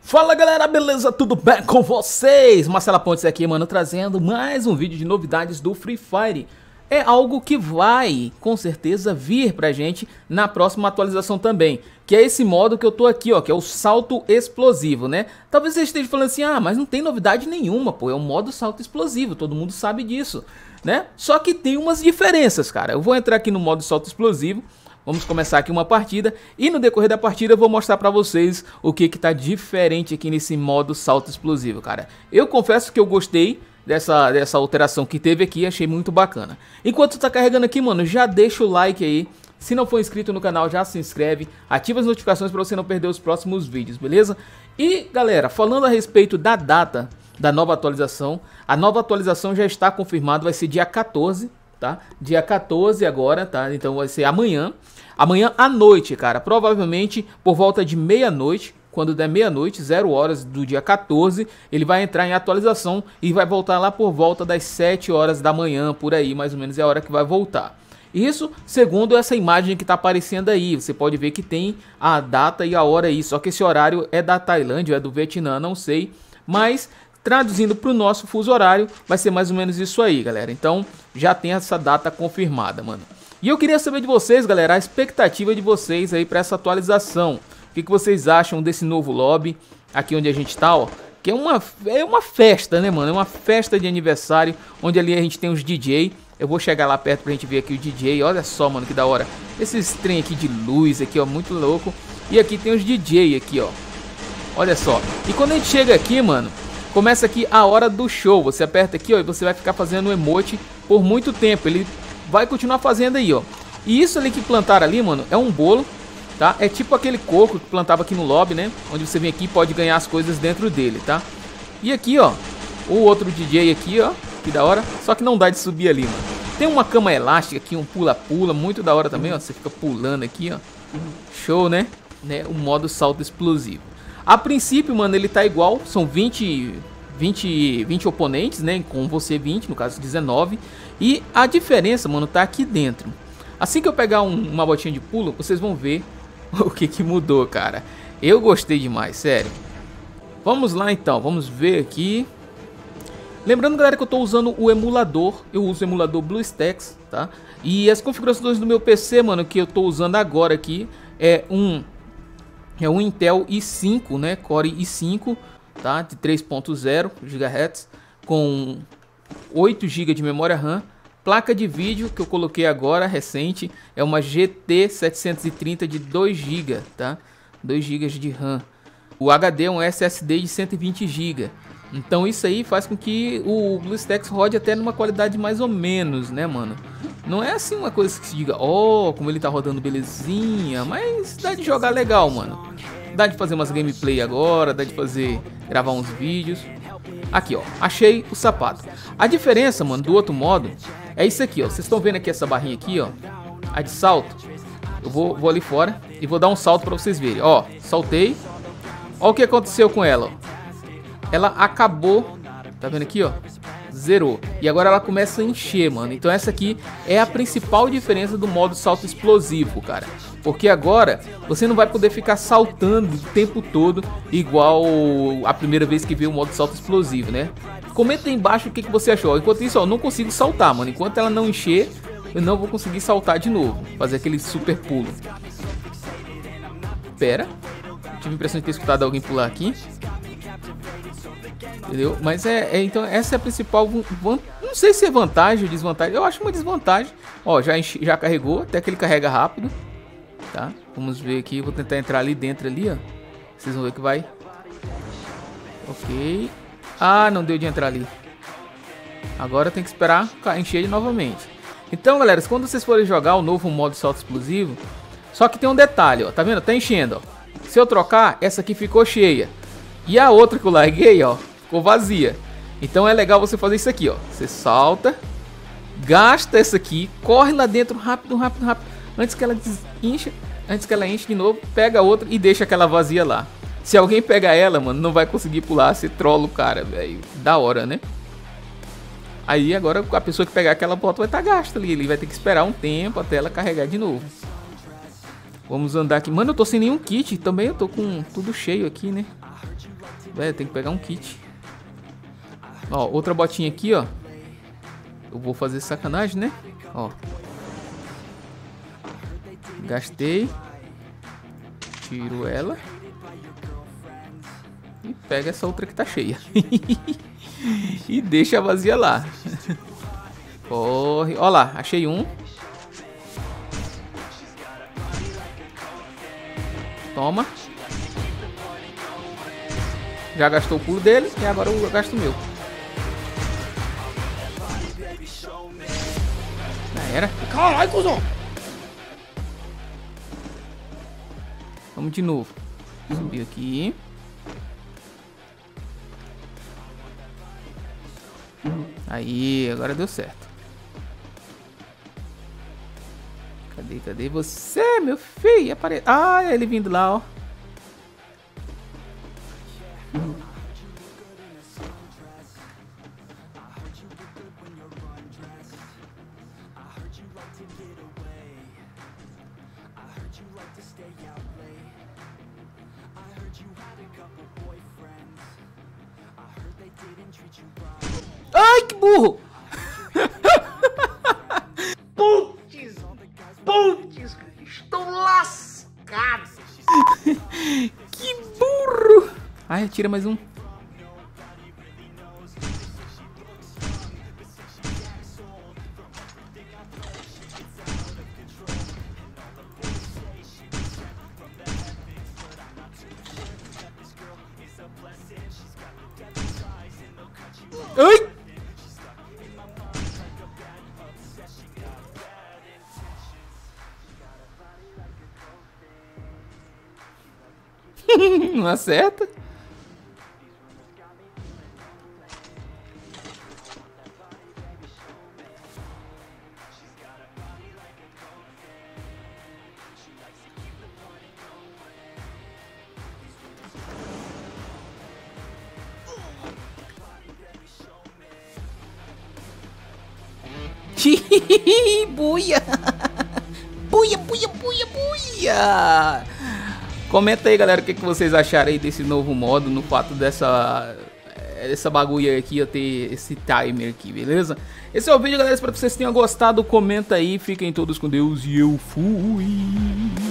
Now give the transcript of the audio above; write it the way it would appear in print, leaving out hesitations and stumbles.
Fala galera, beleza? Tudo bem com vocês? Marcelo Pontes aqui, mano, trazendo mais um vídeo de novidades do Free Fire. É algo que vai, com certeza, vir pra gente na próxima atualização também, que é esse modo que eu tô aqui, ó, que é o salto explosivo, né? Talvez você esteja falando assim, ah, mas não tem novidade nenhuma, pô, é o modo salto explosivo, todo mundo sabe disso, né? Só que tem umas diferenças, cara. Eu vou entrar aqui no modo salto explosivo. Vamos começar aqui uma partida e no decorrer da partida eu vou mostrar pra vocês o que tá diferente aqui nesse modo salto explosivo, cara. Eu confesso que eu gostei dessa alteração que teve aqui, achei muito bacana. Enquanto tá carregando aqui, mano, já deixa o like aí. Se não for inscrito no canal, já se inscreve, ativa as notificações pra você não perder os próximos vídeos, beleza? E galera, falando a respeito da data da nova atualização, a nova atualização já está confirmada, vai ser dia 14, tá? Dia 14 agora, tá? Então vai ser amanhã. Amanhã à noite, cara, provavelmente por volta de meia-noite, quando der meia-noite, 0 horas do dia 14, ele vai entrar em atualização e vai voltar lá por volta das 7 horas da manhã, por aí, mais ou menos é a hora que vai voltar. Isso segundo essa imagem que tá aparecendo aí, você pode ver que tem a data e a hora aí, só que esse horário é da Tailândia, é do Vietnã, não sei, mas traduzindo para o nosso fuso horário, vai ser mais ou menos isso aí, galera. Então, já tem essa data confirmada, mano. E eu queria saber de vocês, galera, a expectativa de vocês aí para essa atualização. O que vocês acham desse novo lobby, aqui onde a gente tá, ó. Que é uma festa, né, mano? É uma festa de aniversário, onde ali a gente tem os DJ. Eu vou chegar lá perto pra gente ver aqui o DJ. Olha só, mano, que da hora. Esses trem aqui de luz aqui, ó, muito louco. E aqui tem os DJ aqui, ó. Olha só. E quando a gente chega aqui, mano, começa aqui a hora do show. Você aperta aqui, ó, e você vai ficar fazendo o emote por muito tempo. Ele vai continuar fazendo aí, ó. E isso ali que plantaram ali, mano, é um bolo, tá? É tipo aquele coco que plantava aqui no lobby, né? Onde você vem aqui e pode ganhar as coisas dentro dele, tá? E aqui, ó, o outro DJ aqui, ó, que da hora. Só que não dá de subir ali, mano. Tem uma cama elástica aqui, um pula-pula, muito da hora também, ó. Você fica pulando aqui, ó. Show, né? O modo salto explosivo. A princípio, mano, ele tá igual. São 20 oponentes, né? Com você 20, no caso 19. E a diferença, mano, tá aqui dentro. Assim que eu pegar uma botinha de pulo, vocês vão ver o que mudou, cara. Eu gostei demais, sério. Vamos lá então, vamos ver aqui. Lembrando, galera, que eu tô usando o emulador. Eu uso o emulador BlueStacks, tá? E as configurações do meu PC, mano, que eu tô usando agora aqui é um Intel i5, né? Core i5, tá? De 3.0 GHz com 8 GB de memória RAM. Placa de vídeo que eu coloquei agora, recente, é uma GT 730 de 2 GB, tá? 2 GB de RAM. O HD é um SSD de 120 GB. Então isso aí faz com que o BlueStacks rode até numa qualidade mais ou menos, né, mano? Não é assim uma coisa que se diga, ó, como ele tá rodando belezinha, mas dá de jogar legal, mano. Dá de fazer umas gameplay agora, dá de gravar uns vídeos. Aqui, ó, achei o sapato. A diferença, mano, do outro modo é isso aqui, ó. Vocês estão vendo aqui essa barrinha aqui, ó, a de salto. Eu vou ali fora e vou dar um salto pra vocês verem. Ó, saltei. Ó o que aconteceu com ela, ó. Ela acabou, tá vendo aqui, ó? Zerou. E agora ela começa a encher, mano. Então essa aqui é a principal diferença do modo salto explosivo, cara. Porque agora você não vai poder ficar saltando o tempo todo igual a primeira vez que veio o modo salto explosivo, né? Comenta aí embaixo o que você achou. Enquanto isso, ó, eu não consigo saltar, mano. Enquanto ela não encher, eu não vou conseguir saltar de novo. Fazer aquele super pulo. Pera. Tive a impressão de ter escutado alguém pular aqui. Entendeu? Mas então essa é a principal. Não sei se é vantagem ou desvantagem. Eu acho uma desvantagem. Ó, já carregou, até que ele carrega rápido. Tá? Vamos ver aqui. Vou tentar entrar ali dentro ali, ó. Vocês vão ver que vai. Ok. Ah, não deu de entrar ali. Agora tem que esperar encher novamente. Então, galera, quando vocês forem jogar o novo modo salto explosivo, só que tem um detalhe, ó. Tá vendo? Tá enchendo, ó. Se eu trocar, essa aqui ficou cheia. E a outra que eu larguei, ó, ficou vazia. Então é legal você fazer isso aqui, ó. Você salta, gasta essa aqui, corre lá dentro rápido, rápido, rápido, antes que ela enche, de novo, pega a outra e deixa aquela vazia lá. Se alguém pegar ela, mano, não vai conseguir pular, você trola o cara, velho. Da hora, né? Aí agora a pessoa que pegar aquela bota vai estar gasta ali, ele vai ter que esperar um tempo até ela carregar de novo. Vamos andar aqui. Mano, eu tô sem nenhum kit. Também eu tô com tudo cheio aqui, né? É, tem que pegar um kit. Ó, outra botinha aqui, ó. Eu vou fazer sacanagem, né? Ó. Gastei. Tiro ela. E pega essa outra que tá cheia. E deixa a vazia lá. Corre. Ó lá, achei um. Toma. Já gastou o pulo dele e agora eu gasto o meu. Já era. Caralho, cuzão. Vamos de novo. Subir aqui. Aí, agora deu certo. Cadê você, meu filho? Ah, ele vindo lá, ó. Ai, que burro! Putz, estou lascado. Que burro! Ai, atira mais um. Ai! Não acerta. Buia! Buia, buia, buia, buia! Comenta aí, galera, o que vocês acharam aí desse novo modo, no fato dessa bagulha aqui, eu ter esse timer aqui, beleza? Esse é o vídeo, galera, espero que vocês tenham gostado, comenta aí, fiquem todos com Deus e eu fui!